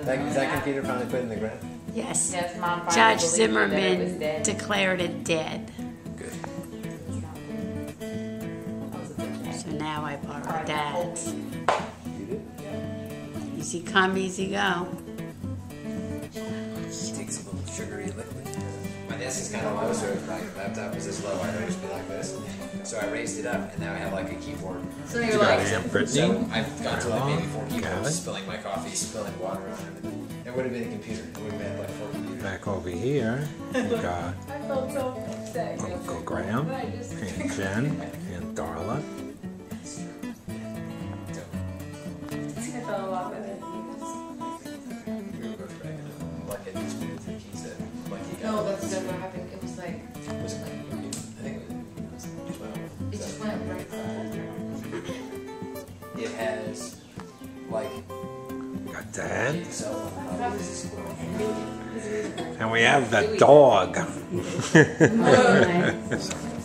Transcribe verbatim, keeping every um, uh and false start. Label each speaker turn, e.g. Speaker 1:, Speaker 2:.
Speaker 1: That, is that computer finally put in the ground?
Speaker 2: Yes.
Speaker 3: Yes, Mom finally
Speaker 2: Judge
Speaker 3: believed
Speaker 2: Zimmerman
Speaker 3: that it was dead.
Speaker 2: declared it dead.
Speaker 1: Good.
Speaker 2: So now I borrow Dad's.
Speaker 1: You did?
Speaker 2: Easy come, easy go.
Speaker 1: Takes a little sugary liquid. My desk is kind of low, so if my laptop was this low, I'd always be like this. So I raised it up, and now I have like a keyboard.
Speaker 3: So you're like,
Speaker 4: Aunt Brittany,
Speaker 1: So I've got to like maybe four
Speaker 4: Gavin.
Speaker 1: keyboards, spilling my coffee, spilling water on everything. It would have been a computer. It would have been like four computers.
Speaker 4: back over here, we got
Speaker 3: I felt so upset.
Speaker 4: Uncle Graham, and Jen, and Darla.
Speaker 3: I felt a lot better.
Speaker 1: We were both back in like at least two keys that like he got.
Speaker 3: No, that's never what happened. It was like,
Speaker 1: It was like, I think it was twelve.
Speaker 3: it just went right there.
Speaker 1: It has like
Speaker 4: Got Dad,
Speaker 1: so
Speaker 4: and we have the dog.
Speaker 3: Oh, nice.